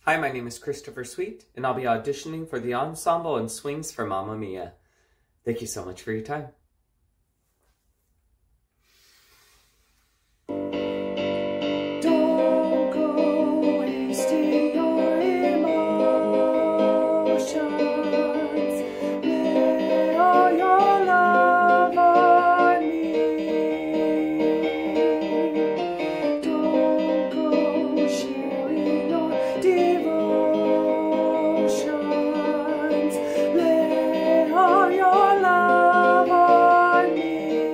Hi, my name is Christopher Sweet, and I'll be auditioning for the ensemble and swings for Mamma Mia. Thank you so much for your time. Don't go wasting your emotions. Lay all your love on me. Don't go sharing your devotions. Lay all your love on me.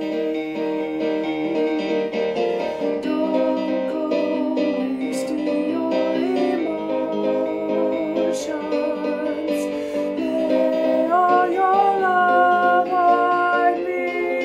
Don't go wasting your emotions. Lay all your love on me.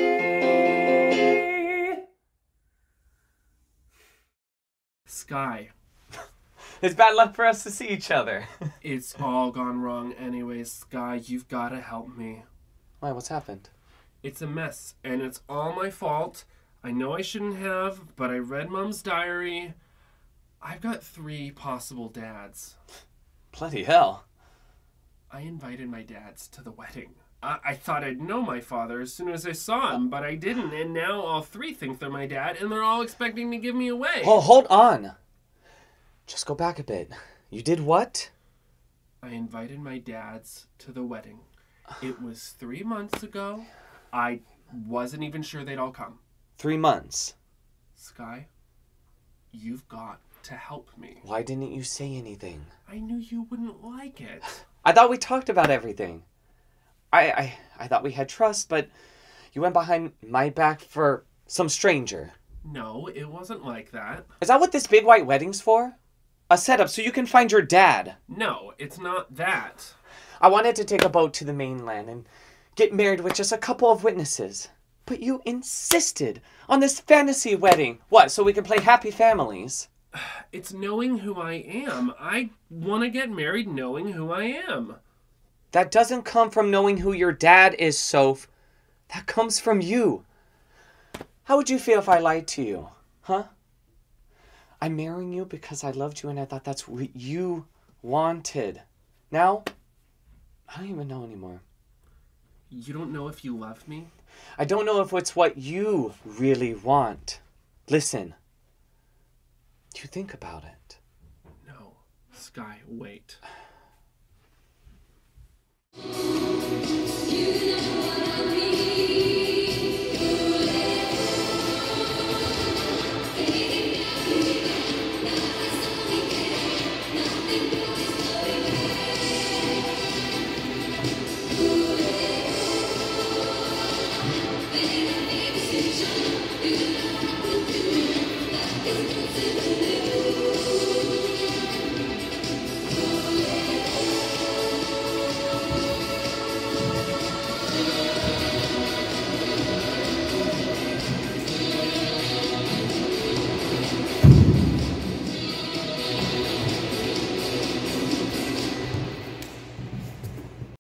Sky, It's bad luck for us to see each other. it's all gone wrong anyways. Sky, you've got to help me. Why, what's happened? It's a mess, and it's all my fault. I know I shouldn't have, but I read Mom's diary. I've got 3 possible dads. Bloody hell. I invited my dads to the wedding. I thought I'd know my father as soon as I saw him, but I didn't, and now all 3 think they're my dad, and they're all expecting to give me away. Oh, hold on. Just go back a bit. You did what? I invited my dads to the wedding. It was 3 months ago. I wasn't even sure they'd all come. 3 months. Sky, you've got to help me. Why didn't you say anything? I knew you wouldn't like it. I thought we talked about everything. I thought we had trust, but you went behind my back for some stranger. No, it wasn't like that. Is that what this big white wedding's for? A setup so you can find your dad. No, it's not that. I wanted to take a boat to the mainland and get married with just a couple of witnesses. But you insisted on this fantasy wedding. What, so we can play happy families? It's knowing who I am. I want to get married knowing who I am. That doesn't come from knowing who your dad is, Soph. That comes from you. How would you feel if I lied to you? Huh? I'm marrying you because I loved you and I thought that's what you wanted. Now, I don't even know anymore. You don't know if you love me? I don't know if it's what you really want. Listen. You think about it. No. Sky, wait.